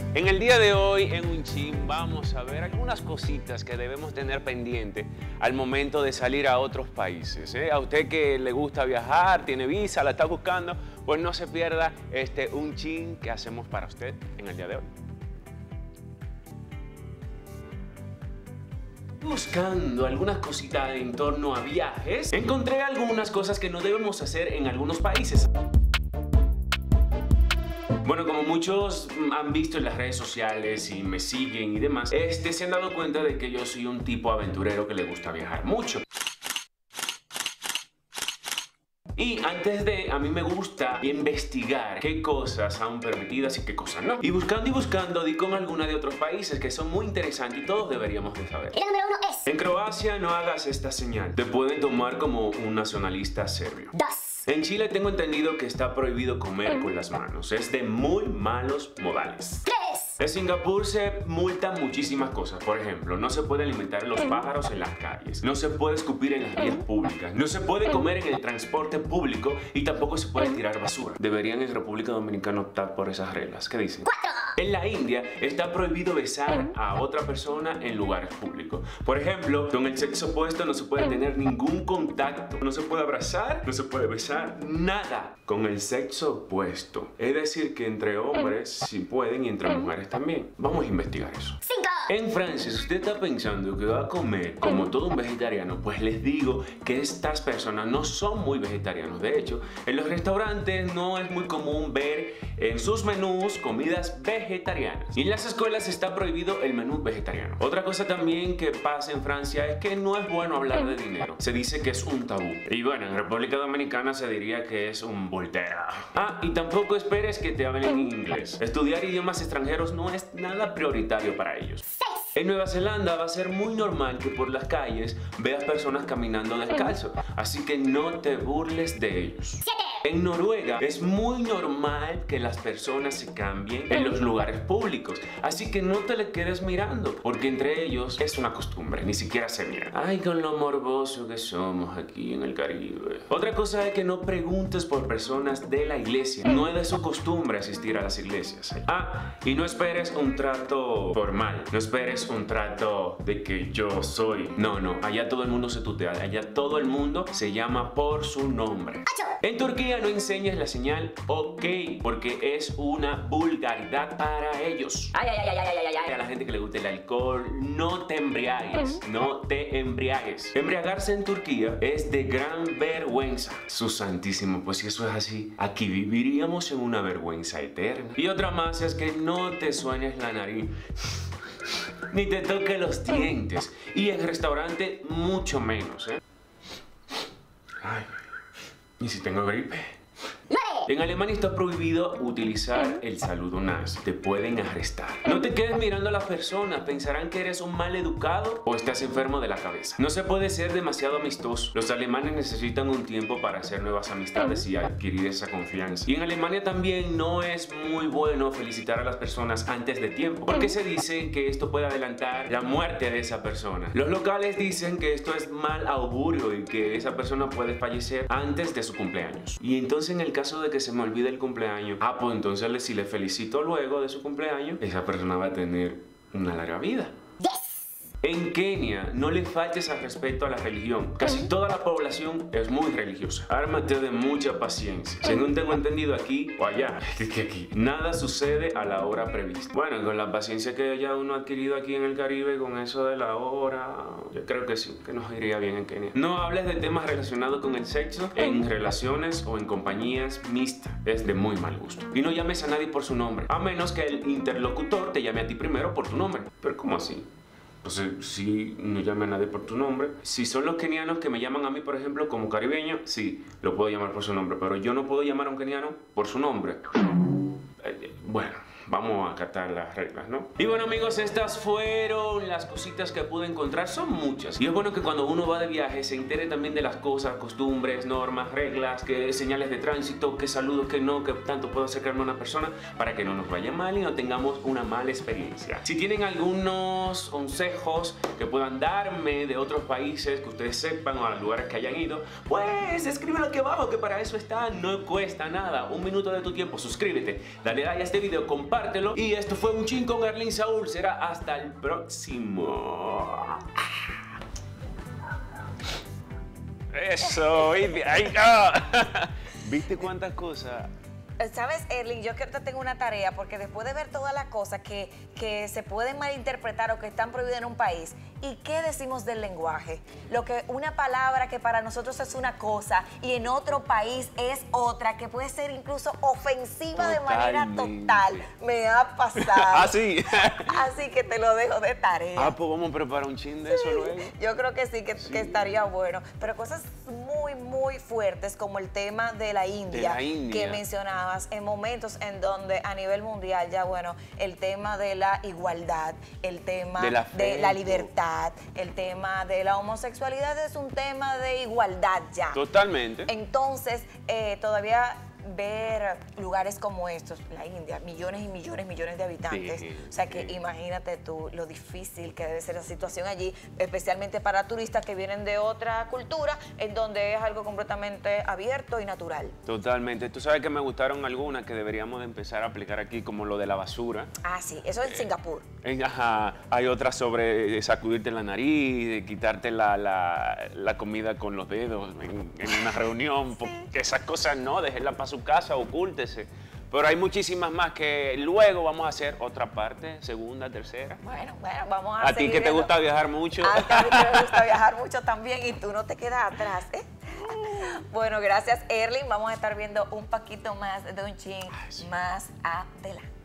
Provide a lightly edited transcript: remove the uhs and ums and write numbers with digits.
En el día de hoy, en Un Chin, vamos a ver algunas cositas que debemos tener pendiente al momento de salir a otros países. A usted que le gusta viajar, tiene visa, la está buscando, pues no se pierda este Un Chin que hacemos para usted en el día de hoy. Buscando algunas cositas en torno a viajes, encontré algunas cosas que no debemos hacer en algunos países. Bueno, como muchos han visto en las redes sociales y me siguen y demás, se han dado cuenta de que yo soy un tipo aventurero que le gusta viajar mucho. Y a mí me gusta investigar qué cosas son permitidas y qué cosas no. Y buscando, di con alguna de otros países que son muy interesantes y todos deberíamos de saber. Y la número 1 es... En Croacia no hagas esta señal. Te pueden tomar como un nacionalista serbio. 2. En Chile tengo entendido que está prohibido comer con las manos. Es de muy malos modales. 3. En Singapur se multan muchísimas cosas. Por ejemplo, no se puede alimentar los pájaros en las calles, no se puede escupir en las vías públicas, no se puede comer en el transporte público y tampoco se puede tirar basura. Deberían en República Dominicana optar por esas reglas. ¿Qué dicen? 4. En la India está prohibido besar a otra persona en lugares públicos. Por ejemplo, con el sexo opuesto no se puede tener ningún contacto, no se puede abrazar, no se puede besar, nada con el sexo opuesto. Es decir, que entre hombres sí pueden y entre mujeres también. Vamos a investigar eso. 5. En Francia, si usted está pensando que va a comer como todo un vegetariano, pues les digo que estas personas no son muy vegetarianos. De hecho, en los restaurantes no es muy común ver en sus menús comidas vegetarianas. Y en las escuelas está prohibido el menú vegetariano. Otra cosa también que pasa en Francia es que no es bueno hablar de dinero. Se dice que es un tabú. Y bueno, en República Dominicana se diría que es un voltera. Y tampoco esperes que te hablen en inglés. Estudiar idiomas extranjeros no es nada prioritario para ellos. 6. En Nueva Zelanda va a ser muy normal que por las calles veas personas caminando descalzo, así que no te burles de ellos. 7. En Noruega es muy normal que las personas se cambien en los lugares públicos, así que no te le quedes mirando, porque entre ellos es una costumbre, ni siquiera se miran. Ay, con lo morboso que somos aquí en el Caribe. Otra cosa es que no preguntes por personas de la iglesia, no es de su costumbre asistir a las iglesias. Y no esperes un trato formal, no esperes un trato de que yo soy. No, allá todo el mundo se tutea, allá todo el mundo se llama por su nombre. 8. En Turquía no enseñes la señal OK, porque es una vulgaridad para ellos. A la gente que le gusta el alcohol, no te embriagues, no te embriagues. Embriagarse en Turquía es de gran vergüenza. Su santísimo, pues si eso es así, aquí viviríamos en una vergüenza eterna. Y otra más es que no te sueñes la nariz. Ni te toque los dientes. Y en restaurante mucho menos, Ay, ¿y si tengo gripe? 9. En Alemania está prohibido utilizar el saludo nazi. Te pueden arrestar. No te quedes mirando a las personas. Pensarán que eres un mal educado o estás enfermo de la cabeza. No se puede ser demasiado amistoso. Los alemanes necesitan un tiempo para hacer nuevas amistades y adquirir esa confianza. Y en Alemania también no es muy bueno felicitar a las personas antes de tiempo, porque se dice que esto puede adelantar la muerte de esa persona. Los locales dicen que esto es mal augurio y que esa persona puede fallecer antes de su cumpleaños. Y entonces en el caso de que se me olvide el cumpleaños, pues entonces si le felicito luego de su cumpleaños, esa persona va a tener una larga vida. 10. En Kenia no le faltes al respeto a la religión. Casi toda la población es muy religiosa. Ármate de mucha paciencia. Según tengo entendido, aquí o allá, aquí nada sucede a la hora prevista. Bueno, con la paciencia que ya uno ha adquirido aquí en el Caribe, con eso de la hora, yo creo que sí, que nos iría bien en Kenia. No hables de temas relacionados con el sexo en relaciones o en compañías mixtas. Es de muy mal gusto. Y no llames a nadie por su nombre, a menos que el interlocutor te llame a ti primero por tu nombre. Pero ¿cómo así? Entonces, si no llame a nadie por tu nombre. Si son los kenianos que me llaman a mí, por ejemplo, como caribeño, sí, lo puedo llamar por su nombre, pero yo no puedo llamar a un keniano por su nombre. Bueno, vamos a acatar las reglas, ¿no? Y bueno, amigos, estas fueron las cositas que pude encontrar. Son muchas. Y es bueno que cuando uno va de viaje se entere también de las cosas, costumbres, normas, reglas, que señales de tránsito, que saludos, que no, que tanto puedo acercarme a una persona para que no nos vaya mal y no tengamos una mala experiencia. Si tienen algunos consejos que puedan darme de otros países que ustedes sepan o a lugares que hayan ido, pues escríbelo aquí abajo, que para eso está, no cuesta nada. Un minuto de tu tiempo, suscríbete, dale like a este video, comparte compártelo. Y esto fue Un Chin con Erling Saúl. Será hasta el próximo. Eso, ¿viste cuántas cosas? ¿Sabes, Erling? Yo que te tengo una tarea, porque después de ver todas las cosas que se pueden malinterpretar o que están prohibidas en un país, ¿y qué decimos del lenguaje? Lo que una palabra que para nosotros es una cosa y en otro país es otra, que puede ser incluso ofensiva de manera total. Me ha pasado. ¿Ah, sí? Así que te lo dejo de tarea. Ah, pues vamos a preparar un chin de eso luego. Yo creo que sí, que estaría bueno. Pero cosas muy, muy fuertes como el tema de la India, que mencionaba, en momentos en donde a nivel mundial ya, bueno, el tema de la igualdad, el tema de la libertad, el tema de la homosexualidad es un tema de igualdad ya. Totalmente. Entonces, todavía ver lugares como estos, la India, millones y millones, millones de habitantes. Sí, o sea que imagínate tú lo difícil que debe ser la situación allí, especialmente para turistas que vienen de otra cultura, en donde es algo completamente abierto y natural. Totalmente. Tú sabes que me gustaron algunas que deberíamos de empezar a aplicar aquí, como lo de la basura. Ah, sí, eso es en Singapur. Ajá, hay otras sobre sacudirte la nariz, de quitarte la comida con los dedos en una reunión, porque esas cosas no, déjenla para su casa, ocúltese. Pero hay muchísimas más que luego vamos a hacer otra parte, segunda, tercera. Bueno, vamos a ¿A ti que te gusta viajar mucho? A mí me gusta viajar mucho también y tú no te quedas atrás, ¿eh? Bueno, gracias, Erling. Vamos a estar viendo un poquito más de Un Chin más adelante.